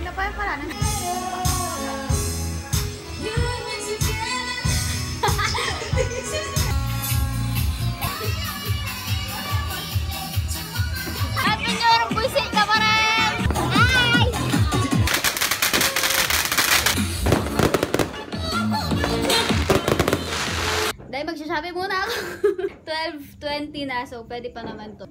na pa yung paraan. Happy New Year, buisit ka pa rin! Hi! Dahil magsasabi muna ako. 12:20 na, so pwede pa naman to.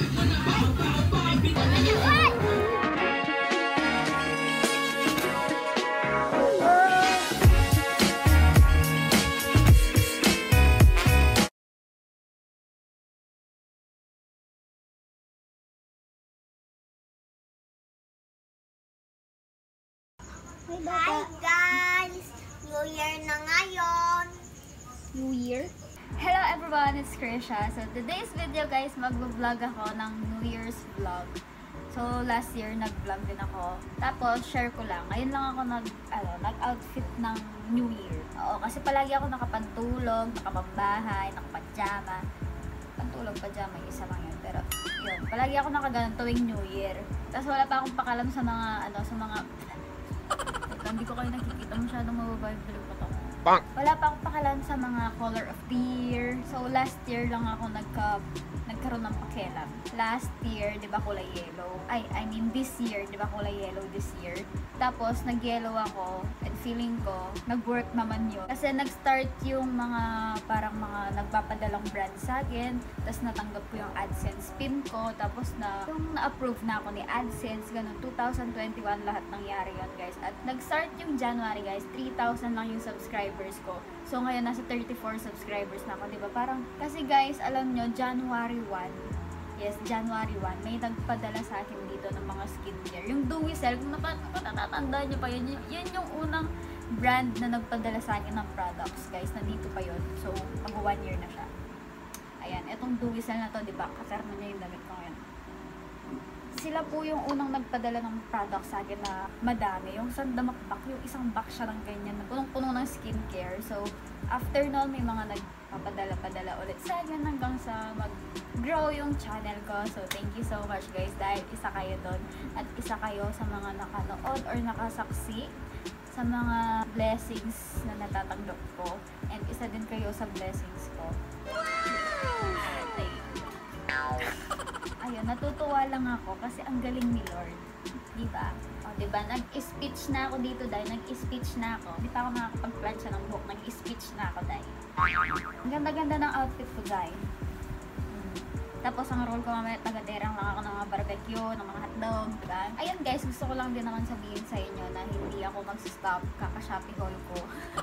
Hi guys! New Year na ngayon! New Year? Hello everyone, it's Krisha. So today's video guys, mag-vlog ako ng New Year's vlog. So last year nag-vlog din ako. Tapos share ko lang. Ngayon lang ako nag-outfit ng New Year. Oo, kasi palagi ako nakapantulog, nakapambahay, nakapajama. Pantulog, pajama, isa lang yun. Pero yun, palagi ako nakaganon tuwing New Year. Tapos wala pa akong pakalam sa mga hindi ko kayo nakikita masyadong mababa yung vlog ko to. Wala pa akong pakalan sa mga color of the year. So last year lang ako nagkaroon ng pakialam. Last year, di ba kulay yellow? I mean this year, di ba kulay yellow this year? Tapos nag-yellow ako and feeling ko nag-work naman yun. Kasi nag-start yung parang mga nagpapadalang brand sa akin. Tapos natanggap ko yung AdSense pin ko. Tapos yung na-approve na ako ni AdSense. Ganun, 2021 lahat nangyari yun guys. At nag-start yung January guys, 3,000 lang yung subscribers ko. So ngayon nasa 34 subscribers na ako, di ba? Parang kasi guys, alam nyo, January 1, yes, January 1, may nagpadala sa akin dito ng mga skincare. Yung Duicel, kung natatandaan nyo pa yun, yun yung unang brand na nagpadala sa akin ng products, guys. Nandito pa yun. So, mag 1 year na siya. Ayan, etong Duicel na to, di ba? Kaserno niya yung damit ko ngayon. Sila po yung unang nagpadala ng product sa akin na madami. Yung sandamakbak, yung isang box siya ng ganyan, na punong-puno ng skincare. So, after nun, may mga nagpapadala-padala ulit sa akin hanggang sa mag-grow yung channel ko. So, thank you so much guys dahil isa kayo doon at isa kayo sa mga nakanood or nakasaksi sa mga blessings na natatanggap ko. And isa din kayo sa blessings ko. Ayun, natutuwa lang ako kasi ang galing ni Lord. Diba? O, diba? Nag-speech na ako dito dahil. Nag-speech na ako. Hindi pa ako nakakapag-plancha ng buhok. Nag-speech na ako dahil. Ang ganda-ganda ng outfit ko dahil. Tapos ang role ko mamaya, taga-derang lang ako ng mga barbecue, ng mga hotdog. Diba? Ayun guys, gusto ko lang din naman sabihin sa inyo na hindi ako mag-stop kaka-Shopee haul ko.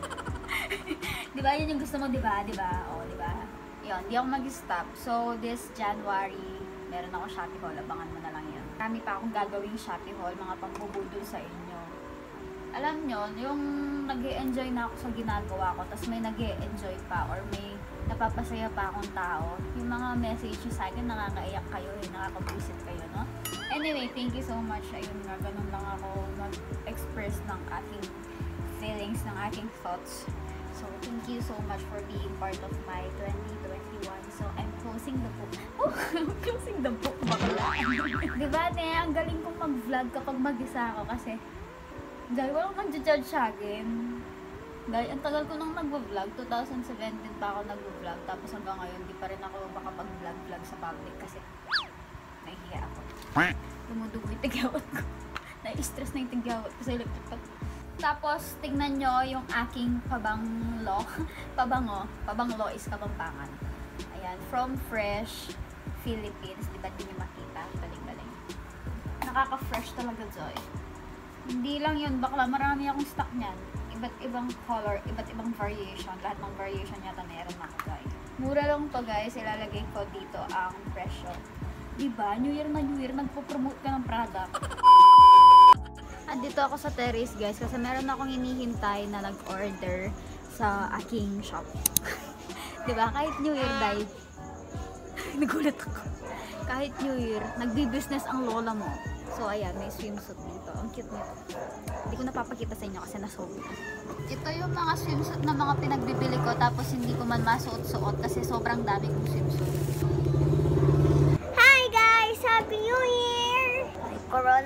Diba? Yun yung gusto mo, diba? Diba? O, diba? Yun, hindi ako mag-stop. So, this January, meron ako Shopee haul. Abangan mo na lang yan. Marami pa akong gagawing Shopee haul, mga pagbubudol sa inyo. Alam nyo, yung nag-e-enjoy na ako sa ginagawa ko, tapos may nag-e-enjoy pa or may napapasaya pa akong tao, yung mga message sa akin, nakakaiyak kayo, nakaka-visit kayo, no? Anyway, thank you so much. Ayun nga, ganun lang ako mag-express ng aking feelings, ng aking thoughts. So, thank you so much for being part of my 2021. So, I'm closing the book. Oh, closing the book. Bakla. Diba, ne? Ang galing kong mag-vlog kapag mag-isa ako kasi dahil walang mag-judge sa akin. Dahil ang tagal ko nung nag-vlog, 2017 pa ako nag-vlog. Tapos hanggang ngayon, di pa rin ako makapag-vlog sa public kasi nahihiya ako. Dumudugo yung tigyawat ko. Na-stress na yung tigyawat ko sa electric. Tapos, tignan nyo yung aking pabanglo. Pabanglo is Kapampangan. Ayan, from Fresh Philippines. Diba din nyo makita? Galing-galing. Nakaka-fresh talaga, Joy. Hindi lang yun, bakla. Marami akong stock niyan. Iba't ibang color, iba't ibang variation. Lahat ng variation yata meron ako, guys. Mura lang to, guys. Ilalagay ko dito ang presyo. Diba? New Year na New Year, nagpo-promote ka ng product. Andito ako sa terrace guys kasi meron akong hinihintay na nag-order sa aking shop. Diba? Kahit New Year dahil nagulat ako. Kahit New Year, nagbi-business ang lola mo. So ayan, may swimsuit dito. Ang cute nito. Hindi ko napapakita sa inyo kasi nasold. Ito yung mga swimsuit na mga pinagbibili ko tapos hindi ko man masuot-suot kasi sobrang dami kong swimsuit. Hi guys! Happy New Year! Corona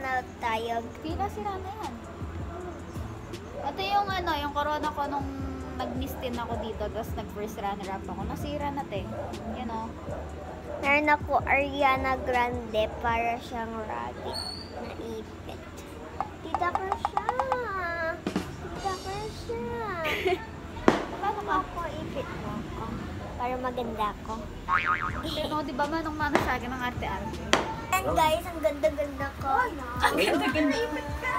tayo. Pila sila na yan. Ito yung ano, yung corona ko nung nag-miss din ako dito, tapos nag-first runner-up ako. Nasira na te. Yan o. Meron ako Ariana Grande para siyang rabbit na ipit. Tita Krisha! Tita Krisha! Paano mo ako ipit mo ako? Para maganda ako. Pero di ba manong mana sa akin ng arte-arte? And guys, ang ganda-ganda ko. Ang ganda-ganda. Ipit ka!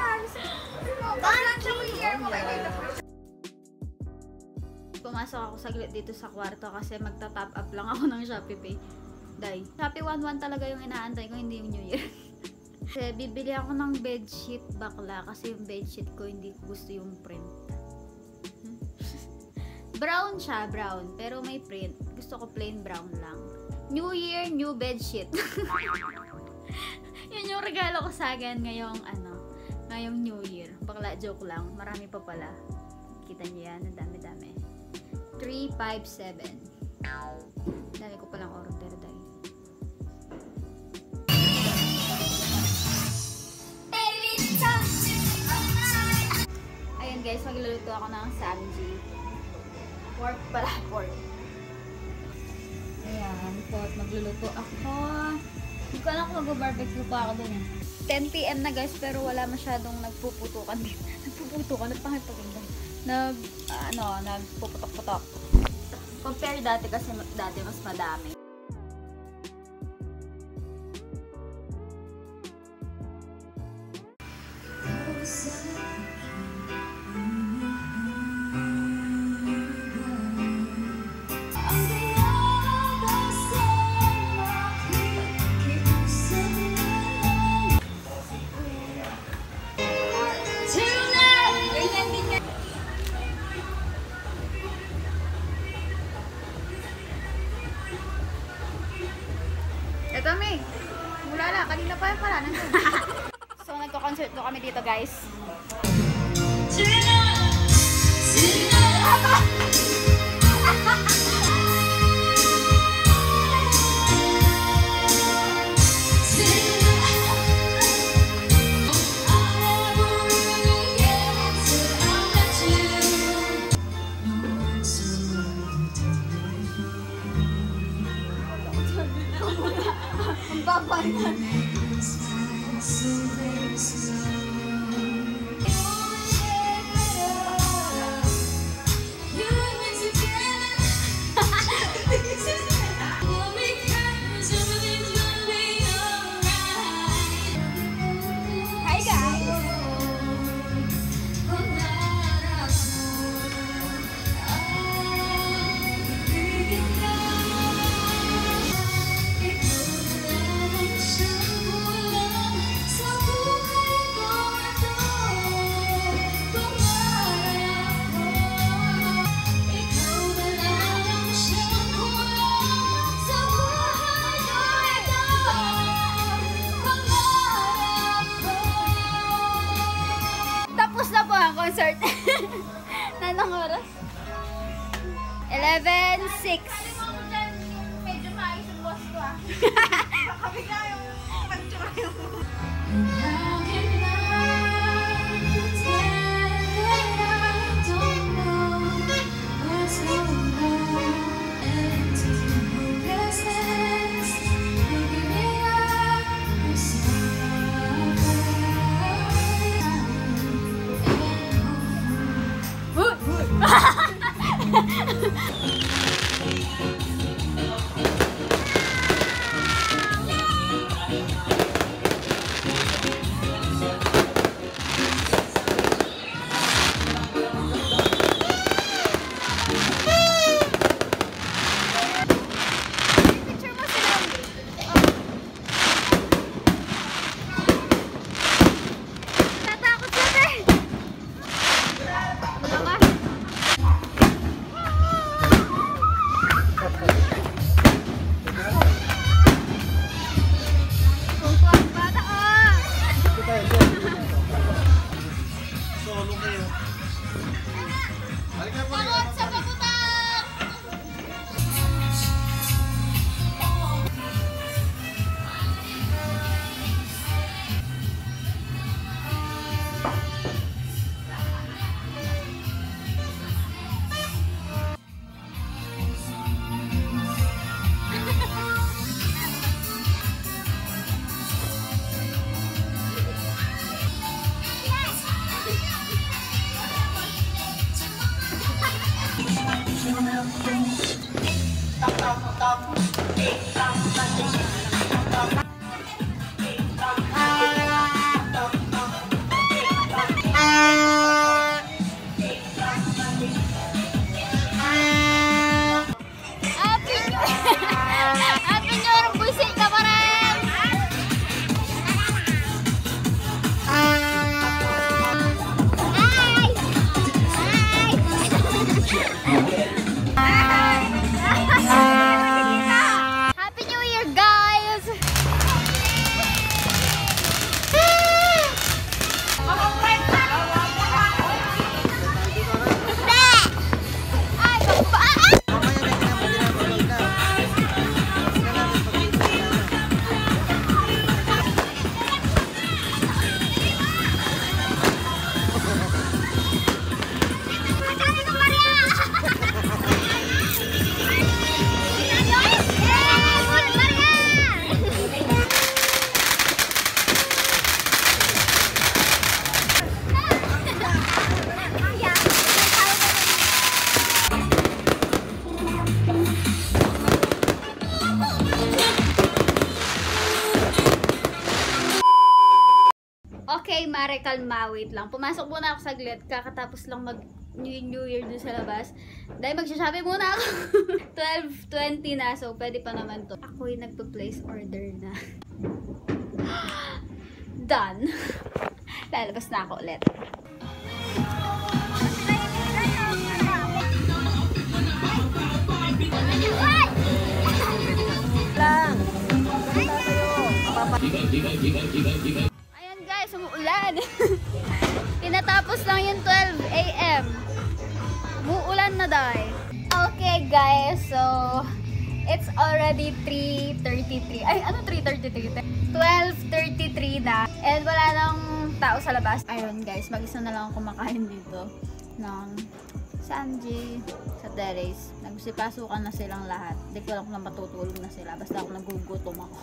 Pumasok ako saglit dito sa kwarto kasi magta-top up lang ako ng Shopee Pay. Dahil Shopee 1-1 talaga yung inaantay ko, hindi yung New Year. Kasi bibili ako ng bedsheet bakla kasi yung bedsheet ko hindi ko gusto yung print. Brown siya, brown. Pero may print. Gusto ko plain brown lang. New Year, new bedsheet. Yun yung regalo ko sa akin ngayong New Year. Bakla, joke lang. Marami pa pala. Kita niyo yan. Ang dami-dami. 357. Dami ko palang order dahil. Ayun guys, magluluto ako ng samji. Pork pala, pork. Ayan, pork. Magluluto ako. Hindi ko alam kung mag-barbecue pa ako dun eh. 10 PM na guys, pero wala masyadong nagpuputukan dito. Nagpuputukan, nagpangit-paganda. Nagpuputok-putok. Compare dati kasi dati mas madami. Ito, May. Mula na. Kanina pa yung pala. So, nagko-concert ko kami dito, guys. Ang babay na. Hi guys! Tapos na po ang concert. Nanong oras? 11:06. Medyo maayos ang boss ko ah. Kami nga yung pagtsura yung... Mare Kalma, wait lang. Pumasok muna ako saglit. Kakatapos lang mag New Year dun sa labas. Dahil magsashopping muna ako. 12:20 na. So, pwede pa naman to. Ako yung nagpa-place order na. Done. Lalabas na ako ulit. Lang. Ayan guys, umuulan. Tinatapos lang yung 12 AM. Umuulan na dahil. Okay guys, so it's already 3:33. Ay, ano 3:33? 12:33 na. And wala nang tao sa labas. Ayun guys, mag-isa na lang ako kumakain dito ng Sanji sa terrace. Nagsipasukan na silang lahat. Hindi ko lang kung matutulog na sila. Basta ako nagugutom ako.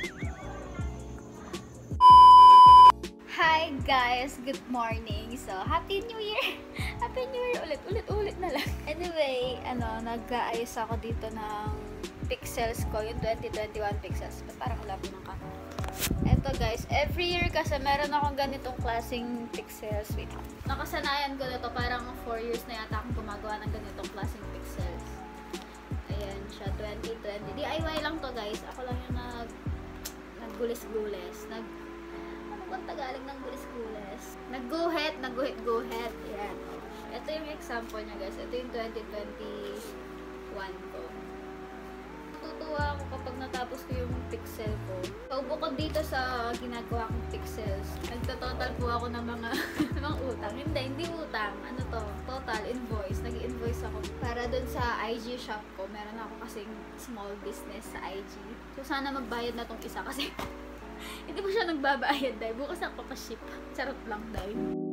Hi guys! Good morning! So, Happy New Year! Happy New Year! Ulit na lang. Anyway, nag-aayos ako dito ng pixels ko. Yung 2021 pixels. Parang wala po ng camera. Eto guys, every year kasi meron akong ganitong klaseng pixels. Wait, nakasanayan ko na to. Parang 4 years na yata akong gumagawa ng ganitong klaseng pixels. Ayan siya, 2020. DIY lang to guys. Ako lang yung naggulis-gulis. Ano bang Tagalog ng gulis-gulis? Nagguhit. Ayan. Ito yung example niya guys. Ito yung 2021 ko. Natutuwa ako kapag natapos ko yung pixel ko. So, bukod dito sa ginagawa kong pixels, nagtototal po ako ng mga utang. Hindi utang. Ano to? Total invoice. Nag-invoice ako para dun sa IG shop ko. Meron ako kasing small business sa IG. So, sana magbayad na tong isa kasi hindi pa siya nagbabayad dahil bukas ako papaship. Charot lang dahil.